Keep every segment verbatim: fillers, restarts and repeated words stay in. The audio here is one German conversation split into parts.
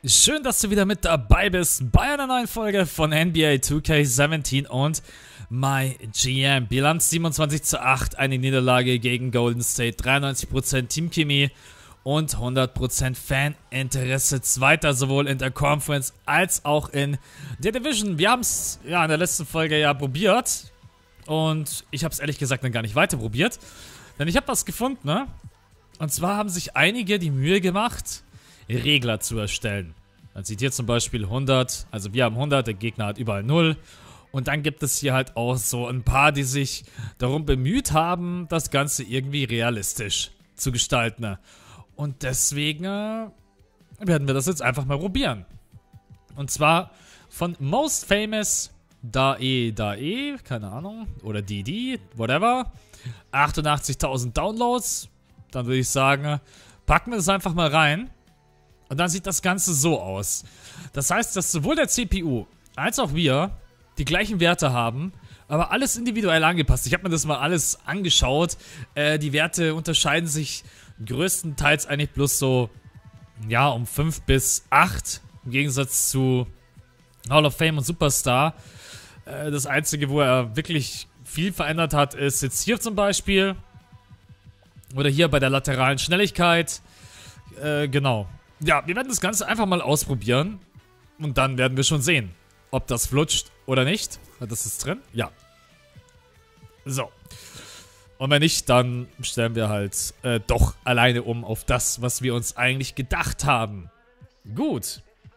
Schön, dass du wieder mit dabei bist bei einer neuen Folge von N B A two K seventeen und MyGM. Bilanz siebenundzwanzig zu acht, eine Niederlage gegen Golden State, dreiundneunzig Prozent Teamchemie und hundert Prozent Faninteresse. Zweiter sowohl in der Conference als auch in der Division. Wir haben es ja in der letzten Folge ja probiert und ich habe es ehrlich gesagt dann gar nicht weiter probiert, denn ich habe was gefunden, ne? Und zwar haben sich einige die Mühe gemacht, Regler zu erstellen. Man sieht hier zum Beispiel hundert, also wir haben hundert, der Gegner hat überall null. Und dann gibt es hier halt auch so ein paar, die sich darum bemüht haben, das Ganze irgendwie realistisch zu gestalten. Und deswegen äh, werden wir das jetzt einfach mal probieren. Und zwar von Most Famous Dae Dae, keine Ahnung, oder Didi, whatever, achtundachtzigtausend Downloads. Dann würde ich sagen, packen wir das einfach mal rein. Und dann sieht das Ganze so aus. Das heißt, dass sowohl der C P U als auch wir die gleichen Werte haben, aber alles individuell angepasst. Ich habe mir das mal alles angeschaut. Äh, die Werte unterscheiden sich größtenteils eigentlich bloß so, ja, um fünf bis acht. Im Gegensatz zu Hall of Fame und Superstar. Äh, das Einzige, wo er wirklich viel verändert hat, ist jetzt hier zum Beispiel. Oder hier bei der lateralen Schnelligkeit. Äh, genau. Ja, wir werden das Ganze einfach mal ausprobieren. Und dann werden wir schon sehen, ob das flutscht oder nicht. Das ist drin? Ja. So. Und wenn nicht, dann stellen wir halt äh, doch alleine um auf das, was wir uns eigentlich gedacht haben. Gut.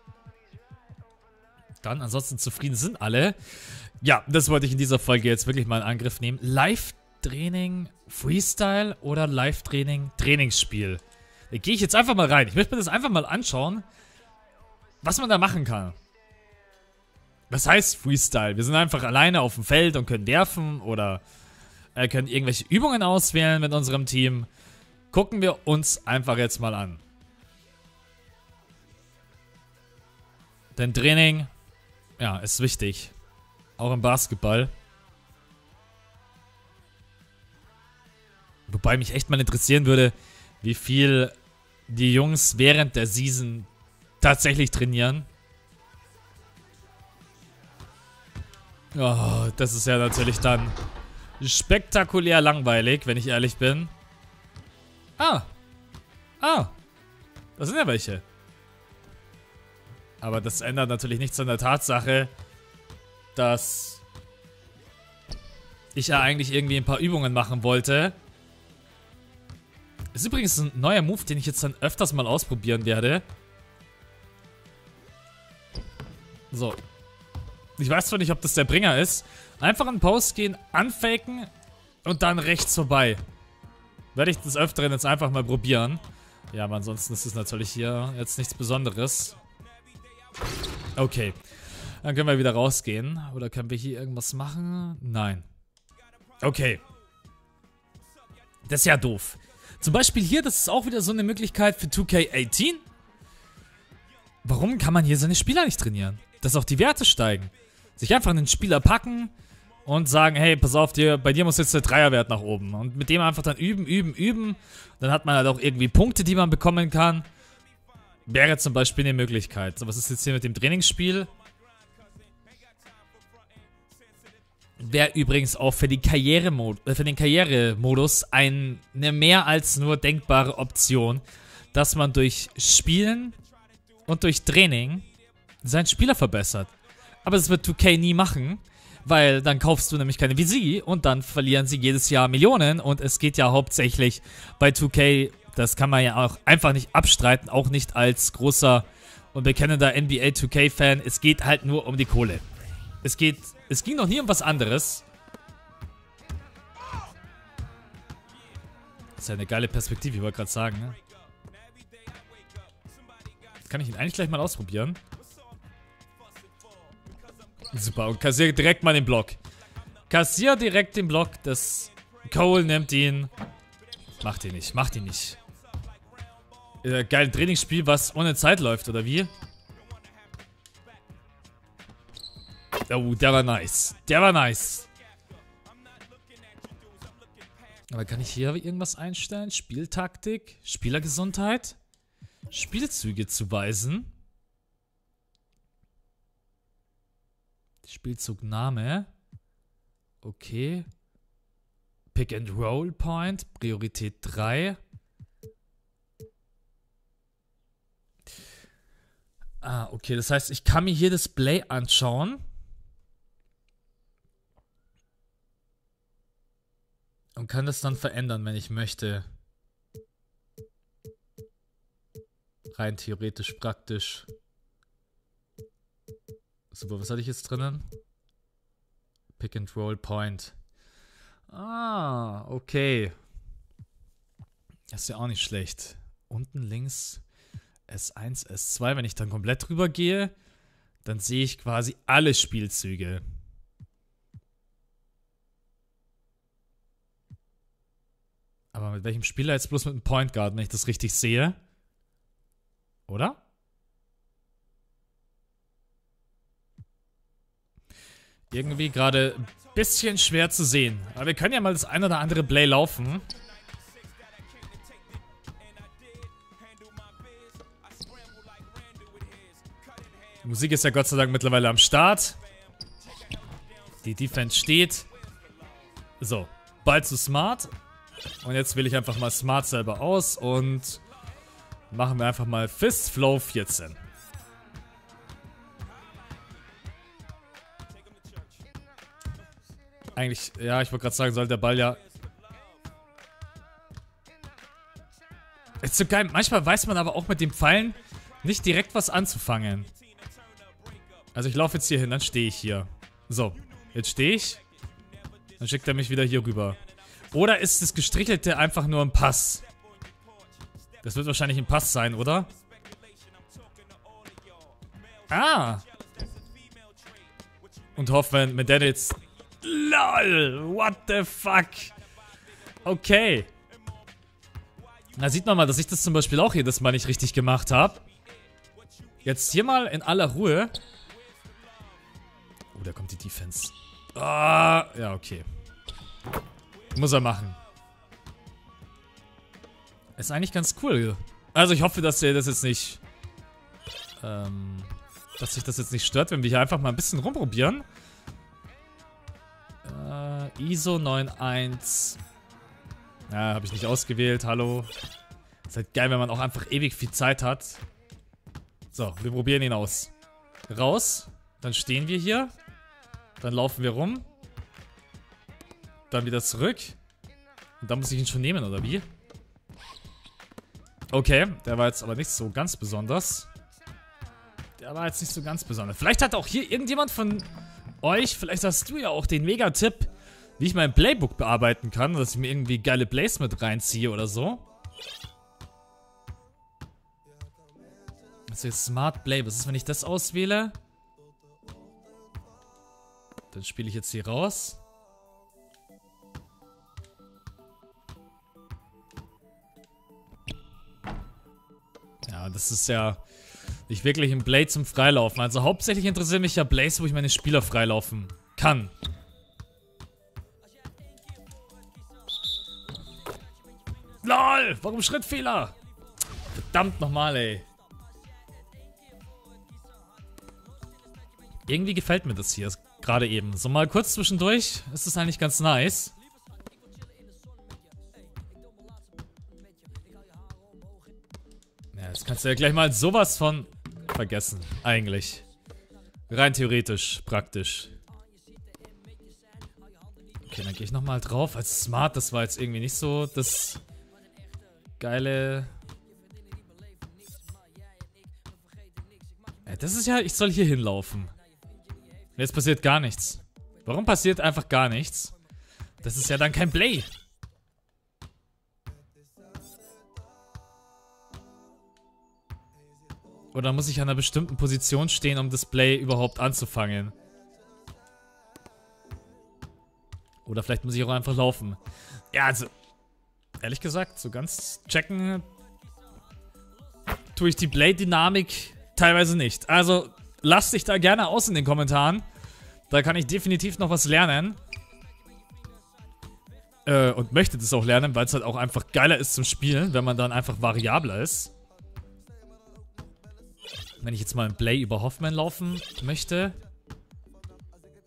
Dann, ansonsten zufrieden sind alle. Ja, das wollte ich in dieser Folge jetzt wirklich mal in Angriff nehmen. Live-Training, Freestyle oder Live-Training, Trainingsspiel. Da gehe ich jetzt einfach mal rein. Ich möchte mir das einfach mal anschauen, was man da machen kann. Was heißt Freestyle? Wir sind einfach alleine auf dem Feld und können werfen oder äh, können irgendwelche Übungen auswählen mit unserem Team. Gucken wir uns einfach jetzt mal an. Denn Training, ja, ist wichtig. Auch im Basketball. Wobei mich echt mal interessieren würde, wie viel die Jungs während der Season tatsächlich trainieren. Oh, das ist ja natürlich dann spektakulär langweilig, wenn ich ehrlich bin. Ah. Ah. Da sind ja welche. Aber das ändert natürlich nichts an der Tatsache, dass ich ja eigentlich irgendwie ein paar Übungen machen wollte. Ist übrigens ein neuer Move, den ich jetzt dann öfters mal ausprobieren werde. So. Ich weiß zwar nicht, ob das der Bringer ist. Einfach in Post gehen, anfaken und dann rechts vorbei. Werde ich des Öfteren jetzt einfach mal probieren. Ja, aber ansonsten ist es natürlich hier jetzt nichts Besonderes. Okay. Dann können wir wieder rausgehen. Oder können wir hier irgendwas machen? Nein. Okay. Das ist ja doof. Zum Beispiel hier, das ist auch wieder so eine Möglichkeit für two K eighteen. Warum kann man hier seine Spieler nicht trainieren? Dass auch die Werte steigen. Sich einfach einen Spieler packen und sagen, hey, pass auf, dir, bei dir muss jetzt der Dreierwert nach oben. Und mit dem einfach dann üben, üben, üben. Dann hat man halt auch irgendwie Punkte, die man bekommen kann. Wäre zum Beispiel eine Möglichkeit. So, was ist jetzt hier mit dem Trainingsspiel? Wäre übrigens auch für, die Karrieremod äh, für den Karrieremodus eine mehr als nur denkbare Option, dass man durch Spielen und durch Training seinen Spieler verbessert. Aber das wird two K nie machen, weil dann kaufst du nämlich keine wie sie und dann verlieren sie jedes Jahr Millionen und es geht ja hauptsächlich bei two K, das kann man ja auch einfach nicht abstreiten, auch nicht als großer und bekennender N B A two K Fan, es geht halt nur um die Kohle. Es geht, es ging noch nie um was anderes. Das ist ja eine geile Perspektive, ich wollte gerade sagen, ne? Jetzt kann ich ihn eigentlich gleich mal ausprobieren. Super, und kassier direkt mal den Block. Kassier direkt den Block, das Cole nimmt ihn. Macht ihn nicht, macht ihn nicht. Äh, geil, Trainingsspiel, was ohne Zeit läuft, oder wie? Oh, der war nice. Der war nice. Aber kann ich hier irgendwas einstellen? Spieltaktik? Spielergesundheit? Spielzüge zuweisen? Spielzugname. Okay. Pick and Roll Point. Priorität drei. Ah, okay. Das heißt, ich kann mir hier das Play anschauen. Und kann das dann verändern, wenn ich möchte. Rein theoretisch, praktisch. Super, was hatte ich jetzt drinnen? Pick and Roll Point. Ah, okay. Das ist ja auch nicht schlecht. Unten links S eins, S zwei. Wenn ich dann komplett drüber gehe, dann sehe ich quasi alle Spielzüge. Aber mit welchem Spieler jetzt bloß mit einem Point Guard, wenn ich das richtig sehe? Oder? Irgendwie gerade ein bisschen schwer zu sehen. Aber wir können ja mal das ein oder andere Play laufen. Die Musik ist ja Gott sei Dank mittlerweile am Start. Die Defense steht. So, Ball zu Smart. Und jetzt wähle ich einfach mal Smart selber aus und machen wir einfach mal Fist Flow vierzehn. Eigentlich, ja, ich wollte gerade sagen, soll der Ball ja... Ist so geil. Manchmal weiß man aber auch mit den Pfeilen nicht direkt was anzufangen. Also ich laufe jetzt hier hin, dann stehe ich hier. So, jetzt stehe ich. Dann schickt er mich wieder hier rüber. Oder ist das Gestrichelte einfach nur ein Pass? Das wird wahrscheinlich ein Pass sein, oder? Ah! Und hoffe, wenn, wenn der jetzt... LOL! What the fuck? Okay. Da sieht man mal, dass ich das zum Beispiel auch jedes Mal nicht richtig gemacht habe. Jetzt hier mal in aller Ruhe. Oh, da kommt die Defense. Ah, ja, okay. Muss er machen. Ist eigentlich ganz cool. Also ich hoffe, dass ihr das jetzt nicht... Ähm, dass sich das jetzt nicht stört, wenn wir hier einfach mal ein bisschen rumprobieren. Äh, I S O neun eins. Ja, habe ich nicht ausgewählt. Hallo. Ist halt geil, wenn man auch einfach ewig viel Zeit hat. So, wir probieren ihn aus. Raus. Dann stehen wir hier. Dann laufen wir rum. Dann wieder zurück. Und dann muss ich ihn schon nehmen, oder wie? Okay, der war jetzt aber nicht so ganz besonders. Der war jetzt nicht so ganz besonders. Vielleicht hat auch hier irgendjemand von euch, vielleicht hast du ja auch den Mega-Tipp, wie ich mein Playbook bearbeiten kann, dass ich mir irgendwie geile Plays mit reinziehe oder so. Also jetzt Smart Play. Was ist, wenn ich das auswähle? Dann spiele ich jetzt hier raus. Ja, das ist ja nicht wirklich ein Play zum Freilaufen. Also hauptsächlich interessieren mich ja Plays, wo ich meine Spieler freilaufen kann. LOL! Warum Schrittfehler? Verdammt nochmal, ey. Irgendwie gefällt mir das hier gerade eben. So mal kurz zwischendurch ist es eigentlich ganz nice. Ja, jetzt kannst du ja gleich mal sowas von vergessen. Eigentlich. Rein theoretisch, praktisch. Okay, dann gehe ich nochmal drauf. Als Smart, das war jetzt irgendwie nicht so das geile... Ja, das ist ja... Ich soll hier hinlaufen. Jetzt passiert gar nichts. Warum passiert einfach gar nichts? Das ist ja dann kein Play. Oder muss ich an einer bestimmten Position stehen, um das Play überhaupt anzufangen? Oder vielleicht muss ich auch einfach laufen. Ja, also, ehrlich gesagt, so ganz checken tue ich die Play-Dynamik teilweise nicht. Also, lasst dich da gerne aus in den Kommentaren. Da kann ich definitiv noch was lernen. Äh, und möchte das auch lernen, weil es halt auch einfach geiler ist zum Spielen, wenn man dann einfach variabler ist. Wenn ich jetzt mal ein Play über Hoffman laufen möchte.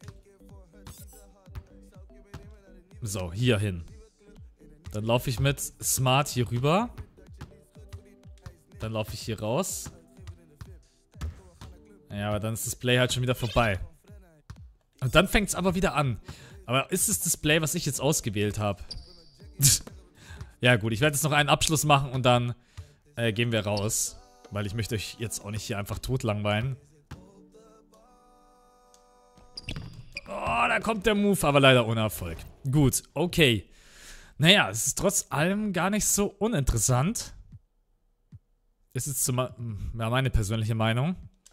So, hier hin. Dann laufe ich mit Smart hier rüber. Dann laufe ich hier raus. Ja, aber dann ist das Play halt schon wieder vorbei. Und dann fängt es aber wieder an. Aber ist es das Play, was ich jetzt ausgewählt habe? Ja gut, ich werde jetzt noch einen Abschluss machen und dann äh, gehen wir raus. Weil ich möchte euch jetzt auch nicht hier einfach tot langweilen. Oh, da kommt der Move, aber leider ohne Erfolg. Gut, okay. Naja, es ist trotz allem gar nicht so uninteressant. Ist jetzt so mal, ja, meine persönliche Meinung.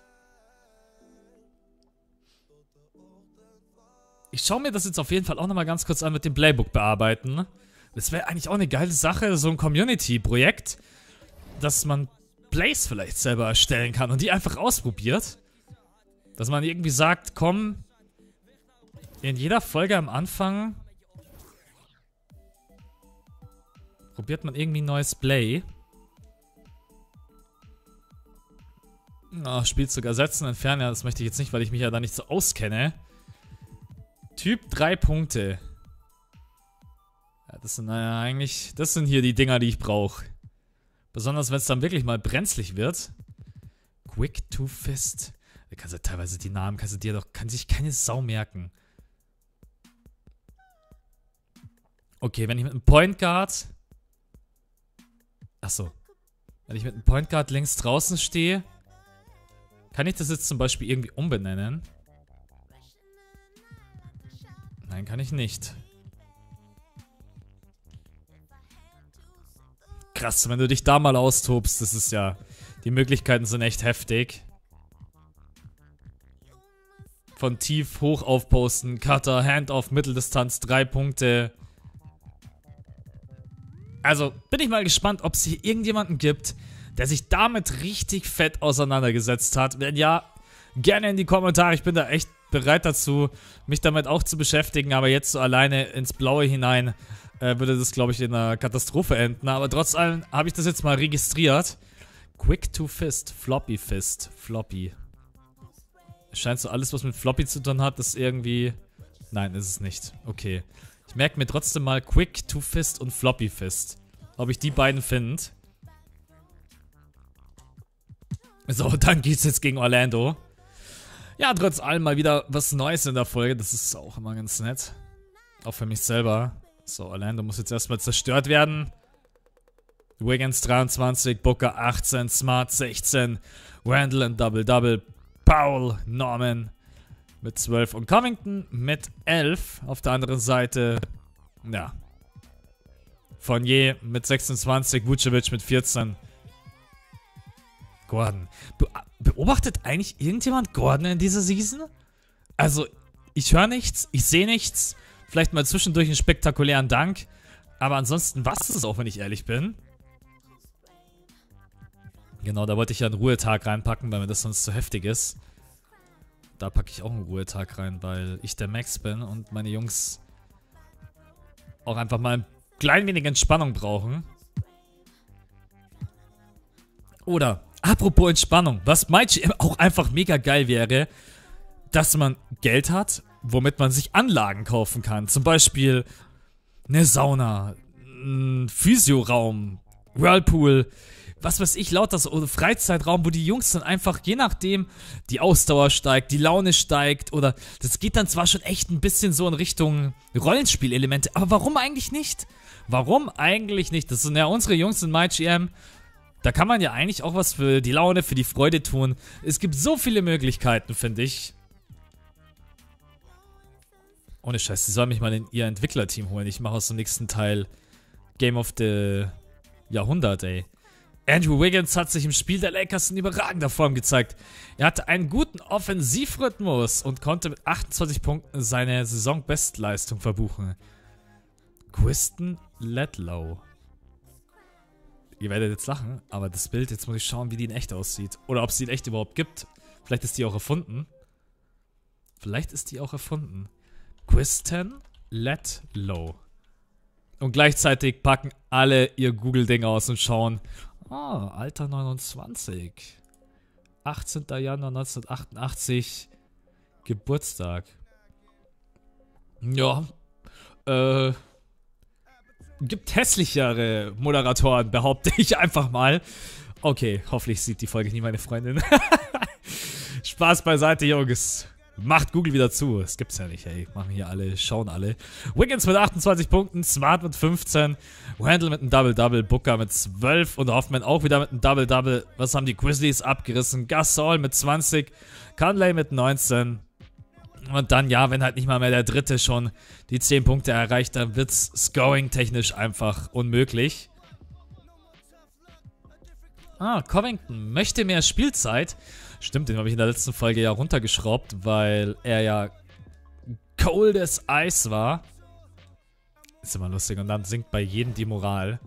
Ich schaue mir das jetzt auf jeden Fall auch nochmal ganz kurz an mit dem Playbook bearbeiten. Das wäre eigentlich auch eine geile Sache, so ein Community-Projekt, dass man Plays vielleicht selber erstellen kann und die einfach ausprobiert. Dass man irgendwie sagt, komm, in jeder Folge am Anfang probiert man irgendwie ein neues Play. Oh, Spielzug ersetzen, entfernen, ja, das möchte ich jetzt nicht, weil ich mich ja da nicht so auskenne. Typ drei Punkte. Ja, das sind äh, eigentlich, das sind hier die Dinger, die ich brauche. Besonders wenn es dann wirklich mal brenzlig wird. Quick to Fist. Da kannst du teilweise die Namen, kannst du dir doch, kann sich keine Sau merken. Okay, wenn ich mit einem Point Guard. Achso. Wenn ich mit einem Point Guard links draußen stehe, kann ich das jetzt zum Beispiel irgendwie umbenennen? Nein, kann ich nicht. Krass, wenn du dich da mal austobst, das ist ja... Die Möglichkeiten sind echt heftig. Von tief hoch aufposten, Cutter, Handoff, Mitteldistanz, drei Punkte. Also, bin ich mal gespannt, ob es hier irgendjemanden gibt, der sich damit richtig fett auseinandergesetzt hat. Wenn ja, gerne in die Kommentare. Ich bin da echt bereit dazu, mich damit auch zu beschäftigen. Aber jetzt so alleine ins Blaue hinein äh, würde das, glaube ich, in einer Katastrophe enden. Aber trotz allem habe ich das jetzt mal registriert. Quick to Fist, Floppy Fist, Floppy. Es scheint so alles, was mit Floppy zu tun hat, ist irgendwie... Nein, ist es nicht. Okay. Ich merke mir trotzdem mal Quick to Fist und Floppy Fist. Ob ich die beiden finde. So, dann geht's jetzt gegen Orlando. Ja, trotz allem mal wieder was Neues in der Folge. Das ist auch immer ganz nett. Auch für mich selber. So, Orlando muss jetzt erstmal zerstört werden. Wiggins dreiundzwanzig, Booker achtzehn, Smart sechzehn, Randall in Double-Double, Powell, Norman mit zwölf und Covington mit elf. Auf der anderen Seite, ja, Fournier mit sechsundzwanzig, Vucevic mit vierzehn. Gordon. Be beobachtet eigentlich irgendjemand Gordon in dieser Season? Also, ich höre nichts, ich sehe nichts. Vielleicht mal zwischendurch einen spektakulären Dank. Aber ansonsten was ist es auch, wenn ich ehrlich bin. Genau, da wollte ich ja einen Ruhetag reinpacken, weil mir das sonst zu heftig ist. Da packe ich auch einen Ruhetag rein, weil ich der Max bin und meine Jungs auch einfach mal ein klein wenig Entspannung brauchen. Oder, apropos Entspannung, was mein G M auch einfach mega geil wäre, dass man Geld hat, womit man sich Anlagen kaufen kann. Zum Beispiel eine Sauna, ein Physioraum, Whirlpool, was weiß ich, lauter so Freizeitraum, wo die Jungs dann einfach, je nachdem, die Ausdauer steigt, die Laune steigt oder das geht dann zwar schon echt ein bisschen so in Richtung Rollenspielelemente, aber warum eigentlich nicht? Warum eigentlich nicht? Das sind ja unsere Jungs in MyGM. Da kann man ja eigentlich auch was für die Laune, für die Freude tun. Es gibt so viele Möglichkeiten, finde ich. Ohne Scheiß, die sollen mich mal in ihr Entwicklerteam holen. Ich mache aus dem nächsten Teil Game of the Jahrhundert, ey. Andrew Wiggins hat sich im Spiel der Lakers in überragender Form gezeigt. Er hatte einen guten Offensivrhythmus und konnte mit achtundzwanzig Punkten seine Saisonbestleistung verbuchen. Quiston Ledlow. Ihr werdet jetzt lachen, aber das Bild, jetzt muss ich schauen, wie die in echt aussieht. Oder ob es die in echt überhaupt gibt. Vielleicht ist die auch erfunden. Vielleicht ist die auch erfunden. Quiston Ledlow. Und gleichzeitig packen alle ihr Google-Ding aus und schauen. Ah, Alter neunundzwanzig. achtzehnter Januar neunzehnhundertachtundachtzig. Geburtstag. Ja. äh, gibt hässlichere Moderatoren, behaupte ich einfach mal. Okay, hoffentlich sieht die Folge nie meine Freundin. Spaß beiseite, Jungs. Macht Google wieder zu. Das gibt's ja nicht, ey. Machen hier alle, schauen alle. Wiggins mit achtundzwanzig Punkten, Smart mit fünfzehn, Randall mit einem Double-Double, Booker mit zwölf und Hoffman auch wieder mit einem Double-Double. Was haben die Grizzlies abgerissen? Gasol mit zwanzig, Conley mit neunzehn. Und dann, ja, wenn halt nicht mal mehr der Dritte schon die zehn Punkte erreicht, dann wird's scoring-technisch einfach unmöglich. Ah, Covington möchte mehr Spielzeit. Stimmt, den habe ich in der letzten Folge ja runtergeschraubt, weil er ja coldes Eis war. Ist immer lustig. Und dann sinkt bei jedem die Moral.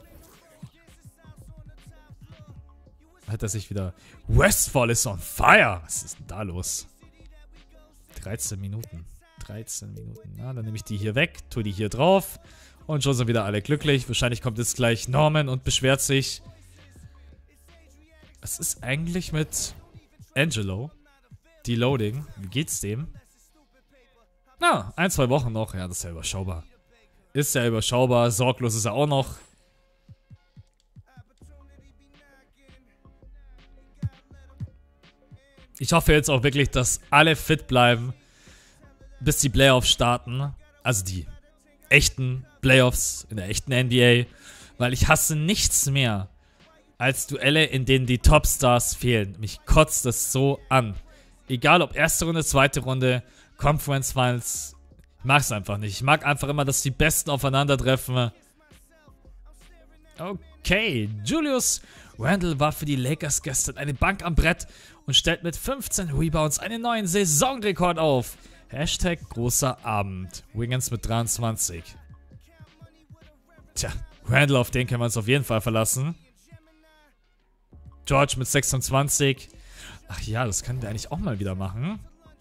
Hat er sich wieder... Westfall is on fire! Was ist denn da los? dreizehn Minuten. dreizehn Minuten. Na, dann nehme ich die hier weg, tue die hier drauf. Und schon sind wieder alle glücklich. Wahrscheinlich kommt jetzt gleich Norman und beschwert sich. Was ist eigentlich mit Angelo? Deloading. Wie geht's dem? Na, ein, zwei Wochen noch. Ja, das ist ja überschaubar. Ist ja überschaubar. Sorglos ist er auch noch. Ich hoffe jetzt auch wirklich, dass alle fit bleiben, bis die Playoffs starten. Also die echten Playoffs in der echten N B A. Weil ich hasse nichts mehr als Duelle, in denen die Topstars fehlen. Mich kotzt das so an. Egal ob erste Runde, zweite Runde, Conference Finals. Ich mag es einfach nicht. Ich mag einfach immer, dass die Besten aufeinandertreffen. Okay, Julius Randle war für die Lakers gestern eine Bank am Brett und stellt mit fünfzehn Rebounds einen neuen Saisonrekord auf. Hashtag großer Abend. Wiggins mit dreiundzwanzig. Tja, Randle, auf den können wir uns auf jeden Fall verlassen. George mit sechsundzwanzig. Ach ja, das können wir eigentlich auch mal wieder machen.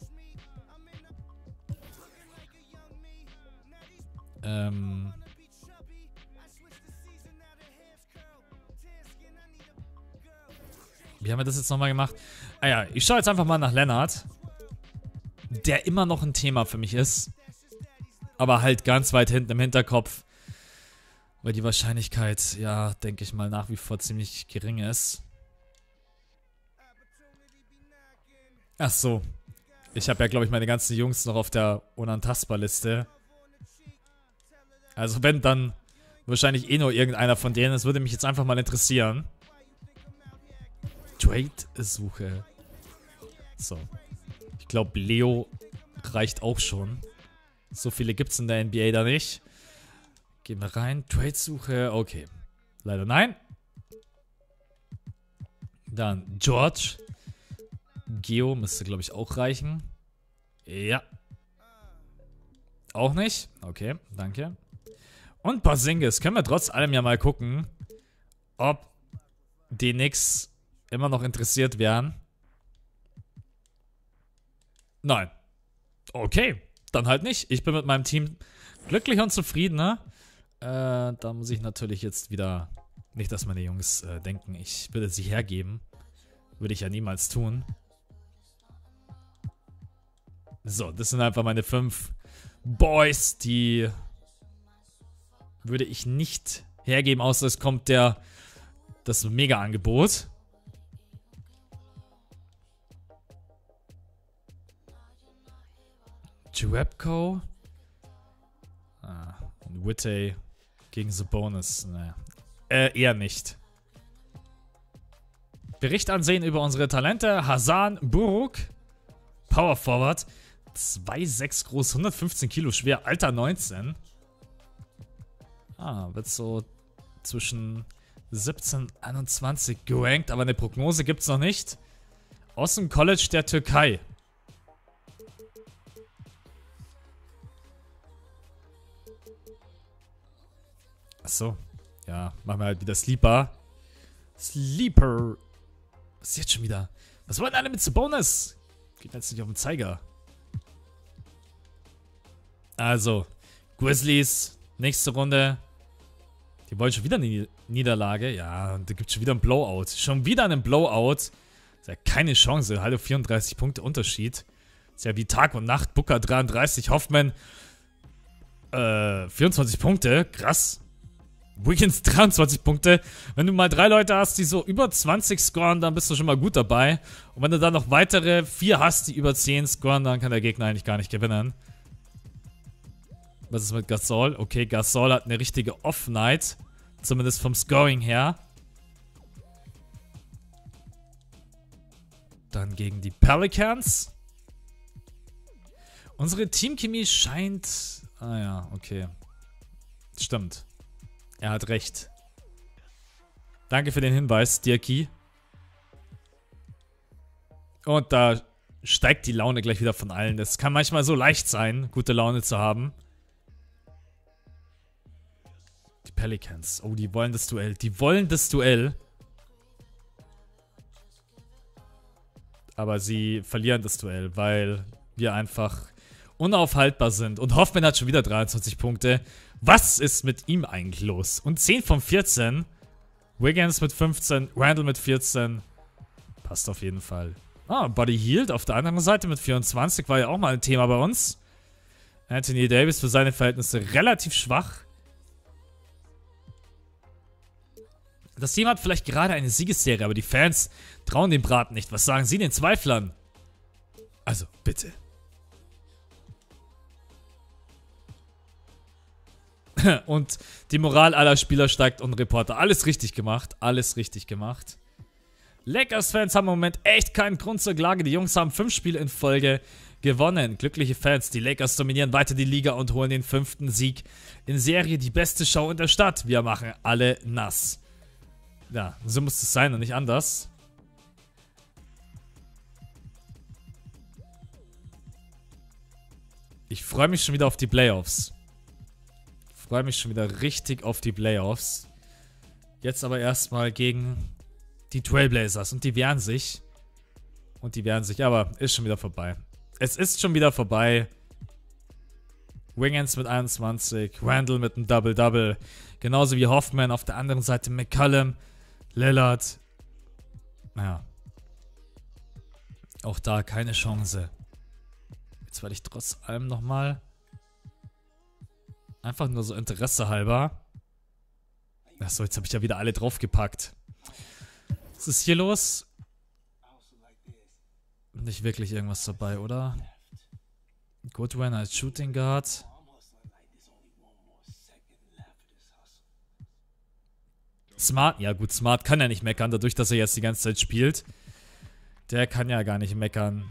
Ähm... Wie haben wir das jetzt nochmal gemacht? Ah ja, ich schaue jetzt einfach mal nach Leonard. Der immer noch ein Thema für mich ist. Aber halt ganz weit hinten im Hinterkopf. Weil die Wahrscheinlichkeit, ja, denke ich mal, nach wie vor ziemlich gering ist. Ach so. Ich habe ja, glaube ich, meine ganzen Jungs noch auf der Unantastbar-Liste. Also wenn, dann wahrscheinlich eh nur irgendeiner von denen. Das würde mich jetzt einfach mal interessieren. Trade-Suche. So. Ich glaube, Leo reicht auch schon. So viele gibt es in der N B A da nicht. Gehen wir rein. Trade-Suche. Okay. Leider nein. Dann George. Geo müsste, glaube ich, auch reichen. Ja. Auch nicht? Okay, danke. Und Porzingis. Können wir trotz allem ja mal gucken, ob die Knicks immer noch interessiert wären. Nein. Okay, dann halt nicht. Ich bin mit meinem Team glücklich und zufrieden, ne? Äh, da muss ich natürlich jetzt wieder... Nicht, dass meine Jungs äh, denken, ich würde sie hergeben. Würde ich ja niemals tun. So, das sind einfach meine fünf Boys, die würde ich nicht hergeben, außer es kommt der das Mega-Angebot. Jerebko. Ah, Whittey gegen Sabonis. Naja. Äh, eher nicht. Bericht ansehen über unsere Talente. Hasan Buruk. Power Forward. zwei Komma sechs groß, hundertfünfzehn Kilo schwer. Alter neunzehn. Ah, wird so zwischen siebzehn und einundzwanzig gerankt. Aber eine Prognose gibt's noch nicht. Aus dem College der Türkei. Achso. Ja, machen wir halt wieder Sleeper. Sleeper. Was ist jetzt schon wieder? Was wollen alle mit Sabonis? Geht mir jetzt nicht auf den Zeiger. Also, Grizzlies, nächste Runde. Die wollen schon wieder eine Niederlage. Ja, und da gibt es schon wieder ein Blowout. Schon wieder einen Blowout. Ist ja keine Chance. Hallo, vierunddreißig Punkte Unterschied. Ist ja wie Tag und Nacht. Booker dreiunddreißig, Hoffman Äh, vierundzwanzig Punkte, krass. Wiggins dreiundzwanzig Punkte. Wenn du mal drei Leute hast, die so über zwanzig scoren, dann bist du schon mal gut dabei. Und wenn du dann noch weitere vier hast, die über zehn scoren, dann kann der Gegner eigentlich gar nicht gewinnen. Was ist mit Gasol? Okay, Gasol hat eine richtige Off-Night. Zumindest vom Scoring her. Dann gegen die Pelicans. Unsere Teamchemie scheint... Ah ja, okay. Stimmt. Er hat recht. Danke für den Hinweis, Dirki. Und da steigt die Laune gleich wieder von allen. Das kann manchmal so leicht sein, gute Laune zu haben. Die Pelicans. Oh, die wollen das Duell. Die wollen das Duell. Aber sie verlieren das Duell, weil wir einfach unaufhaltbar sind. Und Hoffman hat schon wieder dreiundzwanzig Punkte. Was ist mit ihm eigentlich los? Und zehn von vierzehn. Wiggins mit fünfzehn. Randall mit vierzehn. Passt auf jeden Fall. Ah, Buddy Hield auf der anderen Seite mit vierundzwanzig. War ja auch mal ein Thema bei uns. Anthony Davis für seine Verhältnisse relativ schwach. Das Team hat vielleicht gerade eine Siegesserie, aber die Fans trauen dem Braten nicht. Was sagen Sie den Zweiflern? Also, bitte. Und die Moral aller Spieler steigt und Reporter. Alles richtig gemacht. Alles richtig gemacht. Lakers-Fans haben im Moment echt keinen Grund zur Klage. Die Jungs haben fünf Spiele in Folge gewonnen. Glückliche Fans. Die Lakers dominieren weiter die Liga und holen den fünften Sieg in Serie. Die beste Show in der Stadt. Wir machen alle nass. Ja, so muss es sein und nicht anders. Ich freue mich schon wieder auf die Playoffs. Ich freue mich schon wieder richtig auf die Playoffs. Jetzt aber erstmal gegen die Trailblazers. Und die wehren sich. Und die wehren sich. Aber ist schon wieder vorbei. Es ist schon wieder vorbei. Wiggins mit einundzwanzig. Randall mit einem Double-Double. Genauso wie Hoffman. Auf der anderen Seite McCollum. Lillard. Naja. Auch da keine Chance. Jetzt werde ich trotz allem nochmal... Einfach nur so Interesse halber. Achso, jetzt habe ich ja wieder alle draufgepackt. Was ist hier los? Nicht wirklich irgendwas dabei, oder? Goodwin als Shooting Guard. Smart, ja gut, Smart kann ja nicht meckern, dadurch, dass er jetzt die ganze Zeit spielt. Der kann ja gar nicht meckern.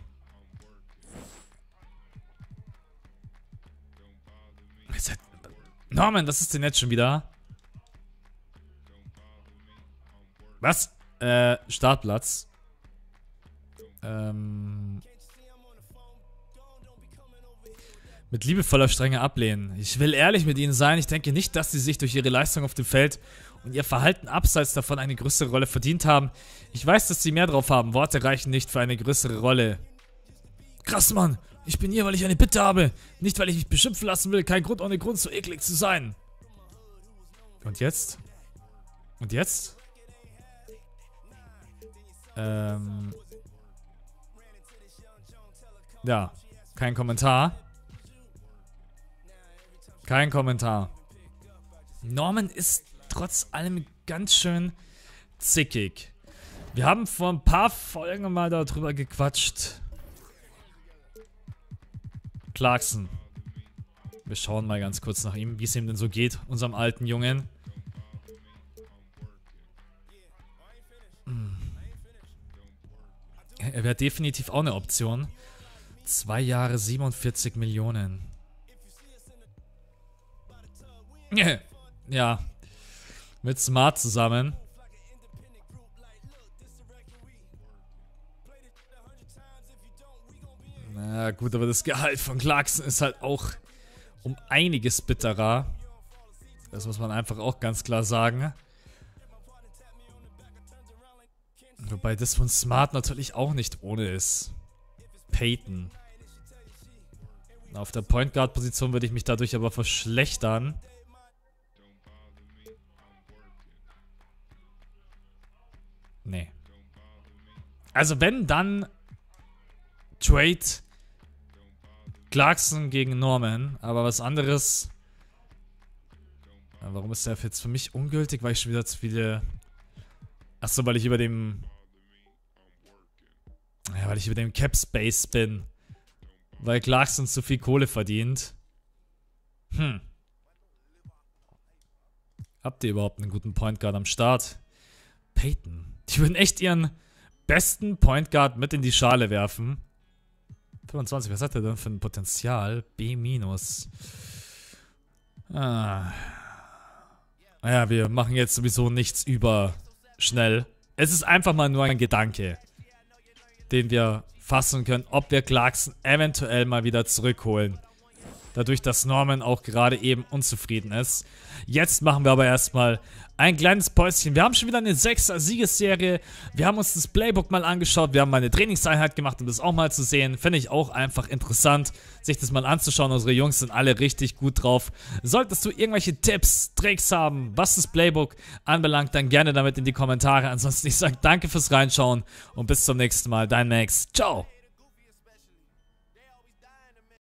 Norman, was ist denn jetzt schon wieder? Was? Äh, Startplatz. Ähm... Mit liebevoller Strenge ablehnen. Ich will ehrlich mit ihnen sein. Ich denke nicht, dass sie sich durch ihre Leistung auf dem Feld und ihr Verhalten abseits davon eine größere Rolle verdient haben. Ich weiß, dass sie mehr drauf haben. Worte reichen nicht für eine größere Rolle. Krass, Mann. Ich bin hier, weil ich eine Bitte habe. Nicht, weil ich mich beschimpfen lassen will. Kein Grund ohne Grund, so eklig zu sein. Und jetzt? Und jetzt? Ähm... Ja. Kein Kommentar. Kein Kommentar. Norman ist trotz allem ganz schön zickig. Wir haben vor ein paar Folgen mal darüber gequatscht. Clarkson. Wir schauen mal ganz kurz nach ihm, wie es ihm denn so geht, unserem alten Jungen. Hm. Er wäre definitiv auch eine Option. Zwei Jahre, siebenundvierzig Millionen. Ja. Mit Smart zusammen. Na gut, aber das Gehalt von Clarkson ist halt auch um einiges bitterer. Das muss man einfach auch ganz klar sagen. Wobei das von Smart natürlich auch nicht ohne ist. Peyton. Auf der Point Guard Position würde ich mich dadurch aber verschlechtern. Nee. Also wenn, dann Trade Clarkson gegen Norman, aber was anderes Warum ist der jetzt für mich ungültig? Weil ich schon wieder zu viele... Achso, weil ich über dem... Ja, weil ich über dem Cap Space bin. Weil Clarkson zu viel Kohle verdient. Hm. Habt ihr überhaupt einen guten Point Guard am Start? Peyton. Die würden echt ihren besten Point Guard mit in die Schale werfen. fünfundzwanzig, was hat er denn für ein Potenzial? B minus. Ah. Naja, wir machen jetzt sowieso nichts über schnell. Es ist einfach mal nur ein Gedanke, den wir fassen können, ob wir Clarkson eventuell mal wieder zurückholen. Dadurch, dass Norman auch gerade eben unzufrieden ist. Jetzt machen wir aber erstmal ein kleines Päuschen. Wir haben schon wieder eine sechser-Siegesserie. Wir haben uns das Playbook mal angeschaut. Wir haben mal eine Trainingseinheit gemacht, um das auch mal zu sehen. Finde ich auch einfach interessant, sich das mal anzuschauen. Unsere Jungs sind alle richtig gut drauf. Solltest du irgendwelche Tipps, Tricks haben, was das Playbook anbelangt, dann gerne damit in die Kommentare. Ansonsten, ich sage danke fürs Reinschauen und bis zum nächsten Mal. Dein Max. Ciao.